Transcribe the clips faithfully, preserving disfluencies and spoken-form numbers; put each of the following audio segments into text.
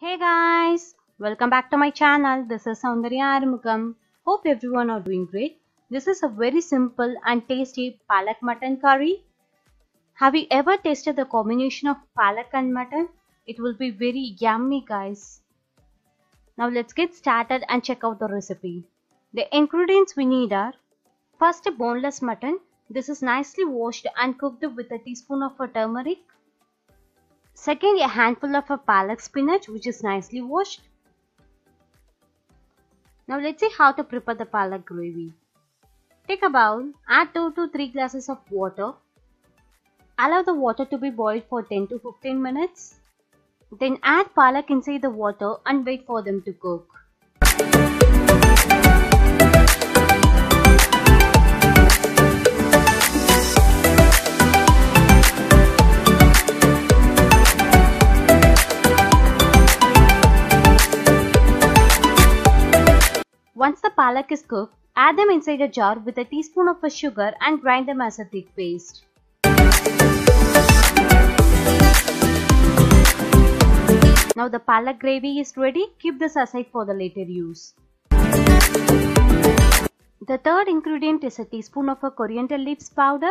Hey guys, welcome back to my channel. This is Soundarya Arumugam. Hope everyone are doing great. This is a very simple and tasty palak mutton curry. Have you ever tasted the combination of palak and mutton? It will be very yummy guys. Now let's get started and check out the recipe. The ingredients we need are first a boneless mutton. This is nicely washed and cooked with a teaspoon of a turmeric. Second, a handful of a palak spinach which is nicely washed. Now let's see how to prepare the palak gravy. Take a bowl, add two to three glasses of water. Allow the water to be boiled for ten to fifteen minutes. Then add palak inside the water and wait for them to cook. Once the palak is cooked, add them inside a jar with a teaspoon of sugar and grind them as a thick paste. Now the palak gravy is ready. Keep this aside for the later use. The third ingredient is a teaspoon of a coriander leaves powder,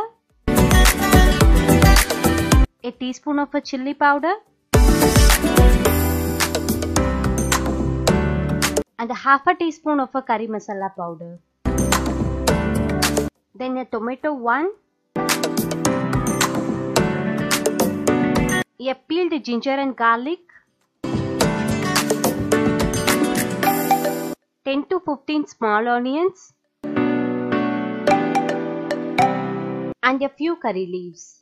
a teaspoon of a chili powder, and a half a teaspoon of a curry masala powder. Then a tomato one, a peeled ginger and garlic, ten to fifteen small onions, and a few curry leaves.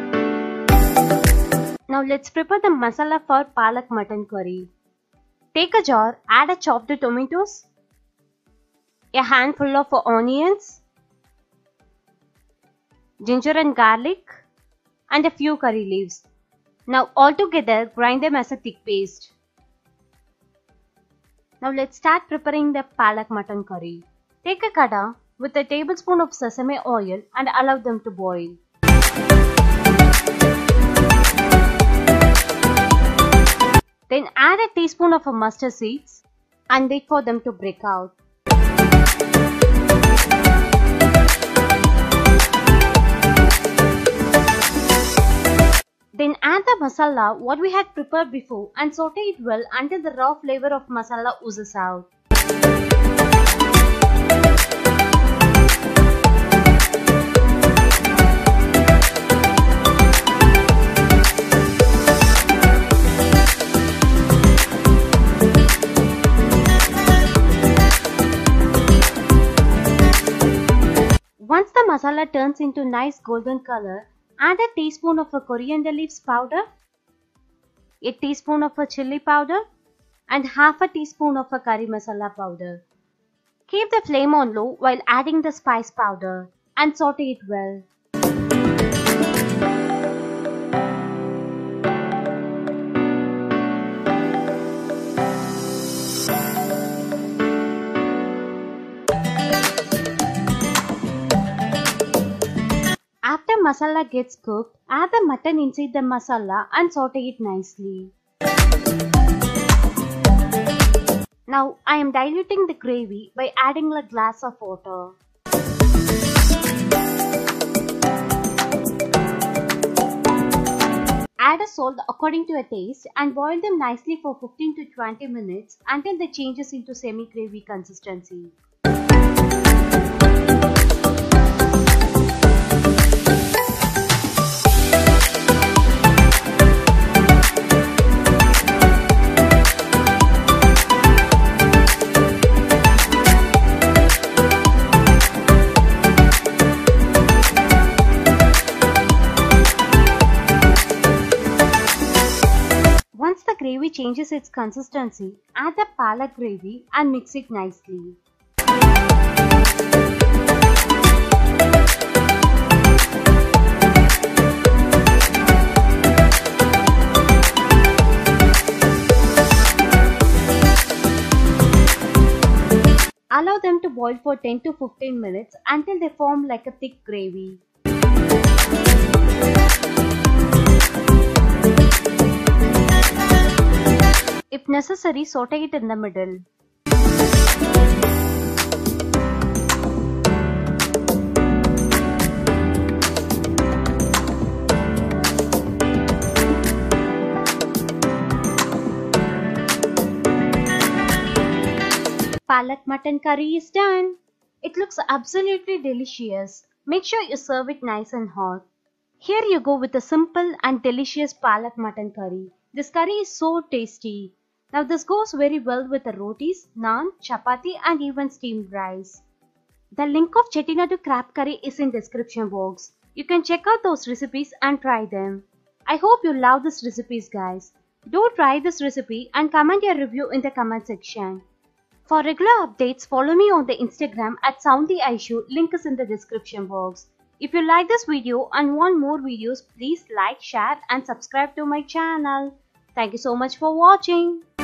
Now let's prepare the masala for palak mutton curry. Take a jar, add a chopped tomatoes, a handful of onions, ginger and garlic, and a few curry leaves. Now all together grind them as a thick paste. Now let's start preparing the palak mutton curry. Take a kada with a tablespoon of sesame oil and allow them to boil. Then add a teaspoon of mustard seeds and wait for them to break out. Then add the masala what we had prepared before and saute it well until the raw flavor of masala oozes out. Once the masala turns into nice golden color, add a teaspoon of a coriander leaves powder, a teaspoon of a chili powder, and half a teaspoon of a curry masala powder. Keep the flame on low while adding the spice powder and saute it well. After masala gets cooked, add the mutton inside the masala and saute it nicely. Now I am diluting the gravy by adding a glass of water. Add a salt according to your taste and boil them nicely for fifteen to twenty minutes until they changes into semi-gravy consistency. Once the gravy changes its consistency, add the palak gravy and mix it nicely. Allow them to boil for ten to fifteen minutes until they form like a thick gravy. If necessary, saute it in the middle. Palak mutton curry is done. It looks absolutely delicious. Make sure you serve it nice and hot. Here you go with a simple and delicious palak mutton curry. This curry is so tasty. Now this goes very well with the rotis, naan, chapati and even steamed rice. The link of Chettinadu crab curry is in description box. You can check out those recipes and try them. I hope you love these recipes guys. Do try this recipe and comment your review in the comment section. For regular updates, follow me on the Instagram at SoundyAishu, link is in the description box. If you like this video and want more videos, please like, share and subscribe to my channel. Thank you so much for watching.